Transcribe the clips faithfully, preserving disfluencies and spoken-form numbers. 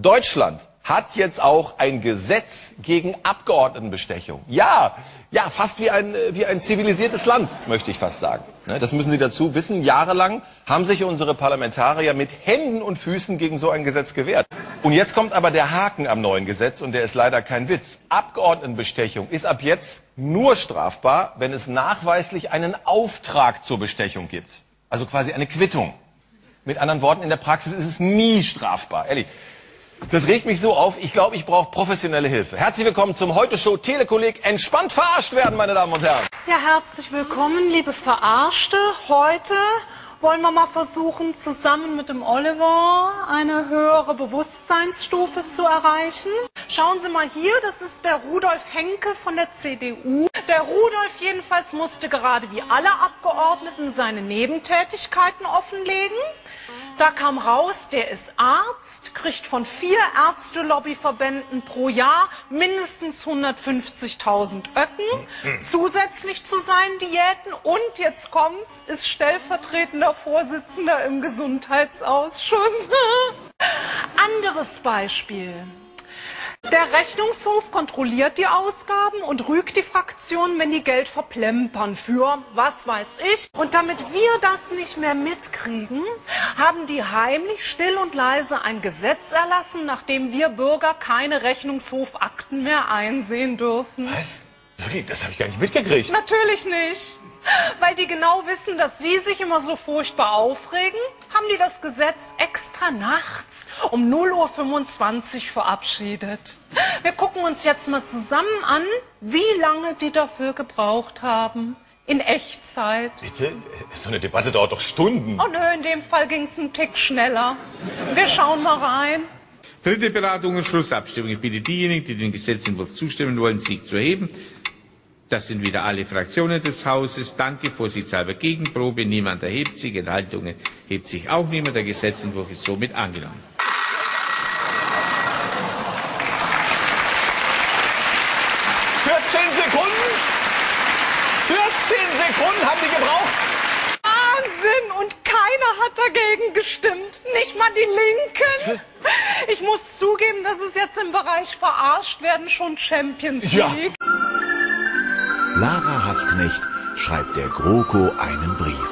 Deutschland hat jetzt auch ein Gesetz gegen Abgeordnetenbestechung. Ja, ja, fast wie ein, wie ein zivilisiertes Land, möchte ich fast sagen. Das müssen Sie dazu wissen. Jahrelang haben sich unsere Parlamentarier mit Händen und Füßen gegen so ein Gesetz gewehrt. Und jetzt kommt aber der Haken am neuen Gesetz, und der ist leider kein Witz. Abgeordnetenbestechung ist ab jetzt nur strafbar, wenn es nachweislich einen Auftrag zur Bestechung gibt. Also quasi eine Quittung. Mit anderen Worten, in der Praxis ist es nie strafbar. Ehrlich. Das regt mich so auf, ich glaube, ich brauche professionelle Hilfe. Herzlich willkommen zum Heute-Show Telekolleg. Entspannt verarscht werden, meine Damen und Herren. Ja, herzlich willkommen, liebe Verarschte. Heute wollen wir mal versuchen, zusammen mit dem Oliver eine höhere Bewusstseinsstufe zu erreichen. Schauen Sie mal hier, das ist der Rudolf Henke von der C D U. Der Rudolf jedenfalls musste gerade wie alle Abgeordneten seine Nebentätigkeiten offenlegen. Da kam raus, der ist Arzt, kriegt von vier Ärzte-Lobbyverbänden pro Jahr mindestens hundertfünfzigtausend Öcken, zusätzlich zu seinen Diäten, und jetzt kommt's, ist stellvertretender Vorsitzender im Gesundheitsausschuss. Anderes Beispiel. Der Rechnungshof kontrolliert die Ausgaben und rügt die Fraktion, wenn die Geld verplempern für, was weiß ich. Und damit wir das nicht mehr mitkriegen, haben die heimlich, still und leise ein Gesetz erlassen, nachdem wir Bürger keine Rechnungshofakten mehr einsehen dürfen. Was? Wirklich? Das habe ich gar nicht mitgekriegt. Natürlich nicht. Weil die genau wissen, dass Sie sich immer so furchtbar aufregen, haben die das Gesetz extra nachts um null Uhr fünfundzwanzig verabschiedet. Wir gucken uns jetzt mal zusammen an, wie lange die dafür gebraucht haben. In Echtzeit. Bitte? So eine Debatte dauert doch Stunden. Oh nö, in dem Fall ging es einen Tick schneller. Wir schauen mal rein. Dritte Beratung und Schlussabstimmung. Ich bitte diejenigen, die dem Gesetzentwurf zustimmen wollen, sich zu erheben. Das sind wieder alle Fraktionen des Hauses. Danke. Vorsichtshalber Gegenprobe. Niemand erhebt sich. Enthaltungen hebt sich auch niemand. Der Gesetzentwurf ist somit angenommen. vierzehn Sekunden? vierzehn Sekunden haben die gebraucht? Wahnsinn! Und keiner hat dagegen gestimmt. Nicht mal die Linken. Ich muss zugeben, das ist jetzt im Bereich Verarscht werden schon Champions League. Ja. Lara Hassknecht schreibt der GroKo einen Brief.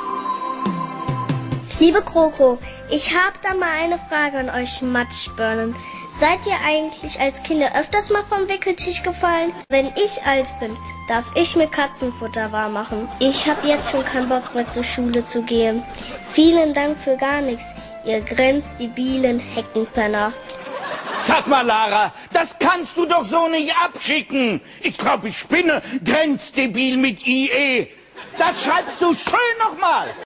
Liebe GroKo, ich habe da mal eine Frage an euch Matschbirnen. Seid ihr eigentlich als Kinder öfters mal vom Wickeltisch gefallen? Wenn ich alt bin, darf ich mir Katzenfutter warm machen. Ich habe jetzt schon keinen Bock mehr zur Schule zu gehen. Vielen Dank für gar nichts, ihr grenzdebilen Heckenpenner. Sag mal, Lara, das kannst du doch so nicht abschicken. Ich glaube, ich spinne. Grenzdebil mit I E. Das schreibst du schön nochmal.